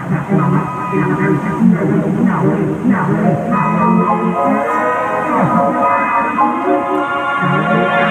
Hãy subscribe cho kênh Ghiền Mì Gõ để không bỏ lỡ